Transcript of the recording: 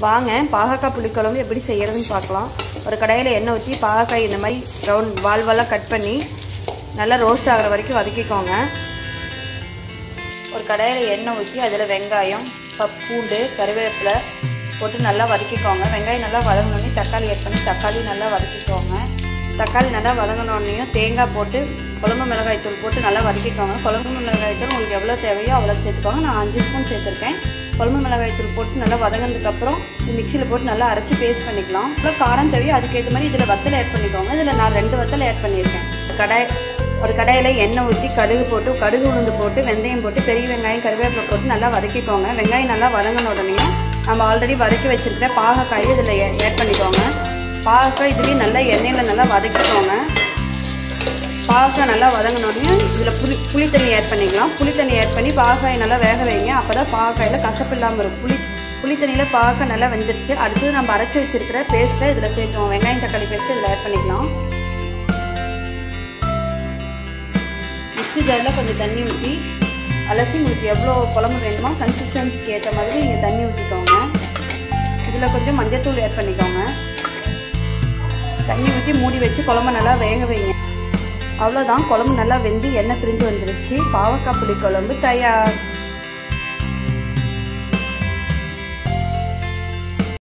வாங்க பாகக்காய் புளிக்குழம்பு எப்படி செய்யறதுன்னு பார்க்கலாம். ஒரு கடாயில் எண்ணெய் ஊற்றி பாகக்காய் இந்த மாதிரி ரவுண்ட் வால்வெல்லாம் கட் பண்ணி நல்லா ரோஸ்ட் ஆகிற வரைக்கும் வதக்கிக்கோங்க. ஒரு கடாயில் எண்ணெய் ஊற்றி அதில் வெங்காயம், பூண்டு, கருவேப்பிலை போட்டு நல்லா வதக்கிக்கோங்க. வெங்காயம் நல்லா வதங்கினோடனே தக்காளி ஆட் பண்ணி தக்காளி நல்லா வதக்கிக்கோங்க. தக்காளி நல்லா வதங்கினோடனையும் தேங்காய் போட்டு குழம்பு மிளகாய் தூள் போட்டு நல்லா வதக்கிக்கோங்க. குழம்பு மிளகாய் தூள் உங்களுக்கு எவ்வளோ தேவையோ அவ்வளோ சேர்த்துக்கோங்க. நான் 5 ஸ்பூன் சேர்த்துருக்கேன். குழம்பு மிளகாய் தூள் போட்டு நல்லா வதங்கினதுக்கப்புறம் மிக்சியில் போட்டு நல்லா அரைச்சி பேஸ்ட் பண்ணிக்கலாம். இவ்வளோ காரம் தேவையோ அதுக்கேற்ற மாதிரி இதில் வத்தலை ஆட் பண்ணிக்கோங்க. இதில் நான் 2 வத்தலை ஆட் பண்ணியிருக்கேன். ஒரு கடாயில் எண்ணெய் ஊற்றி கடுகு போட்டு கடுகு உளுந்து போட்டு வெந்தயம் போட்டு பெரிய வெங்காயம் கருவேப்பிலை போட்டு நல்லா வதக்கிக்கோங்க. வெங்காயம் நல்லா வதங்கின உடனேயும் நம்ம ஆல்ரெடி வதக்கி வச்சுருக்கிற பாகக்காய் இதில் ஆட் பண்ணிக்கோங்க. பாகக்காய் இதுலேயும் நல்லா எண்ணெயில் நல்லா வதக்கிக்கோங்க. பாகக்காய் நல்லா வதங்கினோடனே இதில் புளி தண்ணி ஆட் பண்ணிக்கலாம். புளி தண்ணி ஆட் பண்ணி பாகக்காய் நல்லா வேக வைங்க. அப்போ தான் பாகக்காயில் கசப்பு இல்லாமல் இருக்கும். புளி தண்ணியில் பாகக்காய் நல்லா வெந்துருச்சு. அடுத்தது நம்ம அரைச்சி வச்சுருக்கிற பேஸ்ட்டை இதில் சேர்த்துவோம். வெங்காயம் தக்காளி பேஸ்ட்டு இதில் ஆட் பண்ணிக்கலாம். மிக்ஸி ஜாரில் கொஞ்சம் தண்ணி ஊற்றி அலசி உங்களுக்கு எவ்வளோ குழம்பு வேணுமோ கன்சிஸ்டன்சிக்கு ஏற்ற மாதிரி நீங்கள் தண்ணி ஊற்றிக்கோங்க. இதில் கொஞ்சம் மஞ்சள்தூள் ஆட் பண்ணிக்கோங்க. தண்ணி ஊற்றி மூடி வச்சு குழம்பு நல்லா வேக வைங்க. அவ்வளோதான், குழம்பு நல்லா வெந்து எண்ணெய் பிரிஞ்சு வந்துருச்சு. பாவக்காய் புளிக்குழம்பு தயார்.